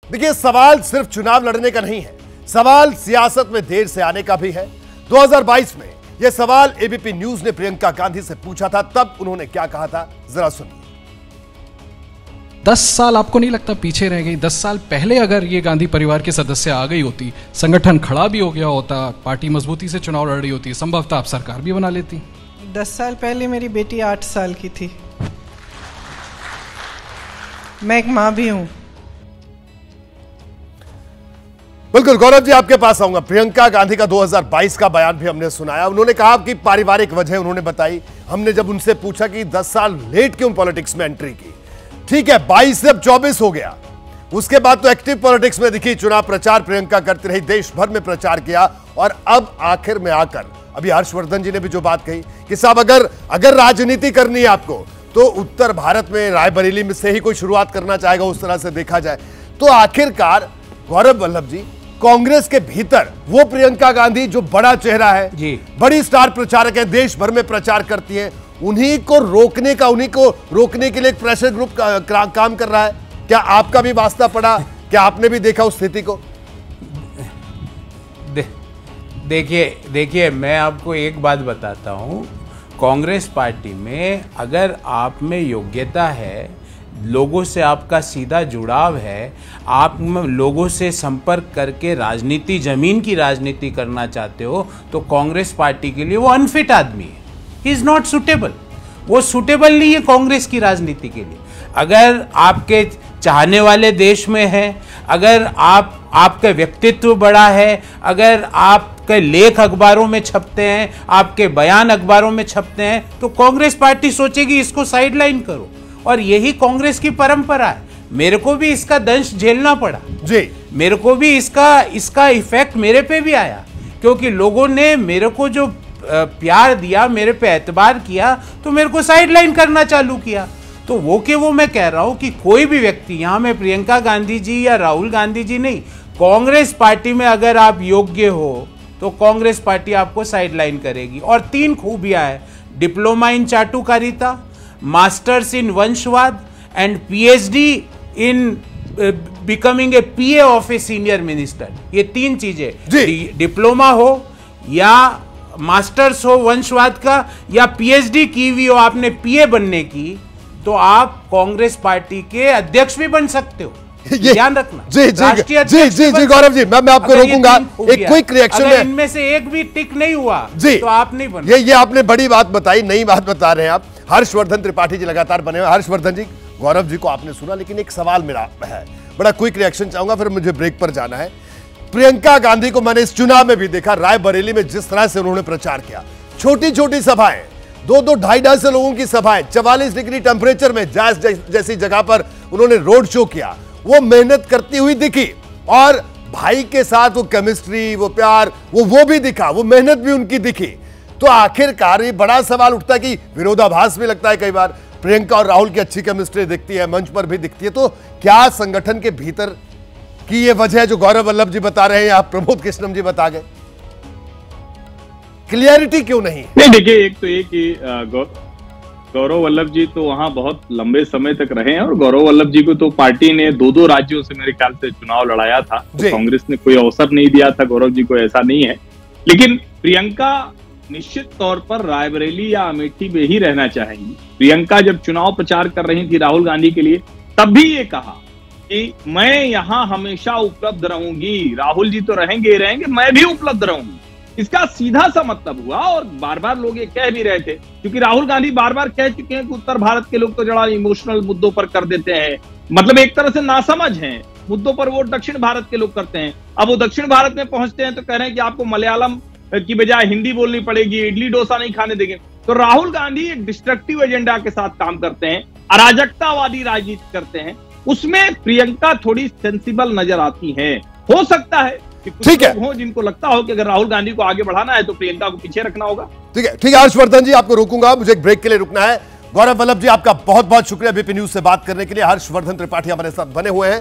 देखिए, सवाल सिर्फ चुनाव लड़ने का नहीं है, सवाल सियासत में देर से आने का भी है। 2022 में यह सवाल एबीपी न्यूज ने प्रियंका गांधी से पूछा था, तब उन्होंने क्या कहा था, जरा सुनिए। 10 साल आपको नहीं लगता पीछे रह गई? 10 साल पहले अगर ये गांधी परिवार के सदस्य आ गई होती, संगठन खड़ा भी हो गया होता, पार्टी मजबूती से चुनाव लड़ रही होती, संभवतः आप सरकार भी बना लेती। 10 साल पहले मेरी बेटी 8 साल की थी। मैं एक माँ भी हूं। बिल्कुल गौरव जी, आपके पास आऊंगा। प्रियंका गांधी का 2022 का बयान भी हमने सुनाया। उन्होंने कहा कि पारिवारिक वजह उन्होंने बताई। हमने जब उनसे पूछा कि 10 साल लेट क्यों पॉलिटिक्स में एंट्री की, ठीक है 22 से अब 24 हो गया, उसके बाद तो एक्टिव पॉलिटिक्स में दिखी, चुनाव प्रचार प्रियंका करती रही, देश भर में प्रचार किया, और अब आखिर में आकर अभी हर्षवर्धन जी ने भी जो बात कही कि साहब अगर राजनीति करनी है आपको तो उत्तर भारत में रायबरेली में से ही कोई शुरुआत करना चाहेगा, उस तरह से देखा जाए तो आखिरकार गौरव वल्लभ जी, कांग्रेस के भीतर वो प्रियंका गांधी जो बड़ा चेहरा है जी, बड़ी स्टार प्रचारक है, देश भर में प्रचार करती है, उन्हीं को रोकने के लिए एक प्रेशर ग्रुप काम कर रहा है। क्या आपका भी वास्ता पड़ा? क्या आपने भी देखा उस स्थिति को? देखिए मैं आपको एक बात बताता हूं, कांग्रेस पार्टी में अगर आप में योग्यता है, लोगों से आपका सीधा जुड़ाव है, आप लोगों से संपर्क करके राजनीति, जमीन की राजनीति करना चाहते हो, तो कांग्रेस पार्टी के लिए वो अनफिट आदमी है। He is not suitable. वो सुटेबल नहीं है कांग्रेस की राजनीति के लिए। अगर आपके चाहने वाले देश में है, अगर आपका व्यक्तित्व बड़ा है, अगर आपके लेख अखबारों में छपते हैं, आपके बयान अखबारों में छपते हैं, तो कांग्रेस पार्टी सोचेगी इसको साइडलाइन करो। और यही कांग्रेस की परंपरा है। मेरे को भी इसका दंश झेलना पड़ा जी, मेरे को भी इसका इफेक्ट मेरे पे भी आया, क्योंकि लोगों ने मेरे को जो प्यार दिया, मेरे पे एतबार किया, तो मेरे को साइडलाइन करना चालू किया। तो वो मैं कह रहा हूं कि कोई भी व्यक्ति, यहां में प्रियंका गांधी जी या राहुल गांधी जी नहीं, कांग्रेस पार्टी में अगर आप योग्य हो तो कांग्रेस पार्टी आपको साइडलाइन करेगी। और 3 खूबियां है, डिप्लोमा इन चाटुकारिता, मास्टर्स इन वंशवाद and PhD in becoming a PA of a senior minister. ये 3 चीजें, डिप्लोमा हो या मास्टर्स हो वंशवाद का, या पीएचडी की हुई हो आपने पीए बनने की, तो आप कांग्रेस पार्टी के अध्यक्ष भी बन सकते हो। ध्यान रखना। जी गौरव जी, मैं आपको रोकूंगा। एक क्विक रिएक्शन है, इनमें से एक भी टिक नहीं हुआ जी, तो आप नहीं बन। ये आपने बड़ी बात बताई, नई बात बता रहे हैं आप। हर्षवर्धन त्रिपाठी जी लगातार बने हुए। हर्षवर्धन जी, गौरव जी को आपने सुना, लेकिन एक सवाल मेरा है, बड़ा क्विक रिएक्शन चाहूंगा, फिर मुझे ब्रेक पर जाना है। प्रियंका गांधी को मैंने इस चुनाव में भी देखा, रायबरेली में जिस तरह से उन्होंने प्रचार किया, छोटी छोटी सभाएं, 2-2, 250 लोगों की सभाएं, 44 डिग्री टेम्परेचर में जैसी जगह पर उन्होंने रोड शो किया, वो मेहनत करती हुई दिखी, और भाई के साथ वो केमिस्ट्री, वो प्यार, वो भी दिखा, वो मेहनत भी उनकी दिखी। तो आखिरकार ये बड़ा सवाल उठता है कि विरोधाभास भी लगता है कई बार, प्रियंका और राहुल की अच्छी केमिस्ट्री दिखती है, मंच पर भी दिखती है, तो क्या संगठन के भीतर की ये वजह है जो गौरव वल्लभ जी बता रहे हैं, या प्रमोद कृष्णम जी बता गए? क्लियरिटी क्यों नहीं? देखिए, एक गौरव वल्लभ जी तो वहां बहुत लंबे समय तक रहे हैं, और गौरव वल्लभ जी को तो पार्टी ने 2-2 राज्यों से मेरे ख्याल से चुनाव लड़ाया था, तो कांग्रेस ने कोई अवसर नहीं दिया था गौरव जी को, ऐसा नहीं है। लेकिन प्रियंका निश्चित तौर पर रायबरेली या अमेठी में ही रहना चाहेंगी। प्रियंका जब चुनाव प्रचार कर रही थी राहुल गांधी के लिए, तब भी ये कहा कि मैं यहां हमेशा उपलब्ध रहूंगी, राहुल जी तो रहेंगे, मैं भी उपलब्ध रहूंगी। इसका सीधा सा मतलब हुआ, और बार बार लोग ये कह भी रहे थे, क्योंकि राहुल गांधी बार बार कह चुके हैं कि उत्तर भारत के लोग तो जरा इमोशनल मुद्दों पर कर देते हैं, मतलब एक तरह से नासमझ हैं मुद्दों पर, वोट दक्षिण भारत के लोग करते हैं। अब वो दक्षिण भारत में पहुंचते हैं तो कह रहे हैं कि आपको मलयालम की बजाय हिंदी बोलनी पड़ेगी, इडली डोसा नहीं खाने देंगे। तो राहुल गांधी एक डिस्ट्रक्टिव एजेंडा के साथ काम करते हैं, अराजकतावादी राजनीति करते हैं, उसमें प्रियंका थोड़ी सेंसिबल नजर आती है। हो सकता है कि कुछ लोग हों जिनको लगता हो कि अगर राहुल गांधी को आगे बढ़ाना है तो प्रियंका को पीछे रखना होगा। ठीक है हर्षवर्धन जी, आपको रोकूंगा, मुझे एक ब्रेक के लिए रुकना है। गौरव वल्लभ जी, आपका बहुत बहुत शुक्रिया एबीपी न्यूज से बात करने के लिए। हर्षवर्धन त्रिपाठी हमारे साथ बने हुए हैं।